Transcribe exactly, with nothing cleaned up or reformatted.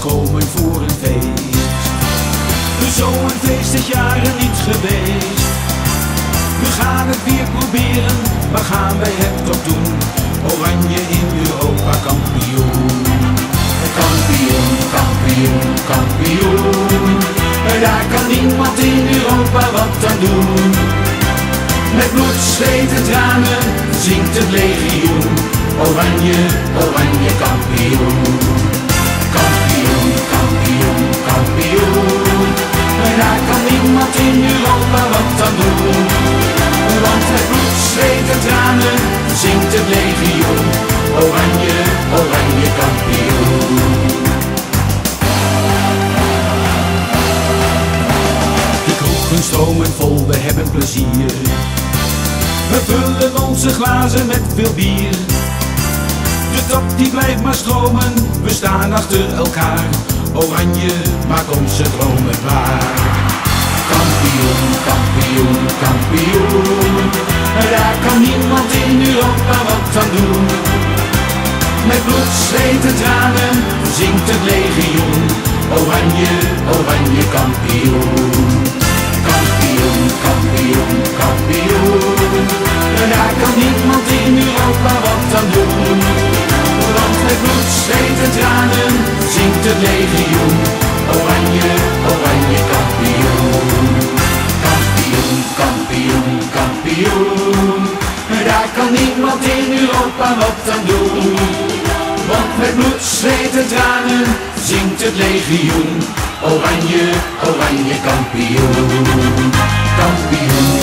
komen voor een feest. Zo'n feest is jaren niet geweest. We gaan het weer proberen, maar gaan wij het toch doen? Oranje in Europa kampioen. Kampioen, kampioen, kampioen. Daar kan niemand in Europa wat aan doen. Met bloed, zweet en tranen zingt het legioen. Oranje, oranje kampioen. Kampioen, kampioen, kampioen. Daar kan niemand in Europa wat aan doen. Want met bloed, zweet en tranen zingt het legioen. Oranje, oranje kampioen. De kroegen stromen vol, we hebben plezier. We vullen onze glazen met veel bier. De top die blijft maar stromen, we staan achter elkaar. Oranje, maak onze dromen waar. Kampioen, kampioen, kampioen. Daar kan niemand in Europa wat aan doen. Met bloed, zweet en tranen zingt het legioen. Oranje, oranje kampioen. Kampioen, kampioen, kampioen. Daar kan niemand in Europa wat aan doen. Want met bloed, zweet en tranen zingt het legioen. Oranje, oranje kampioen. Kampioen, kampioen, kampioen. Daar kan niemand in Europa wat aan doen. Want met bloed, zweet en tranen zingt het legioen. Oranje, oranje kampioen. Kampioen.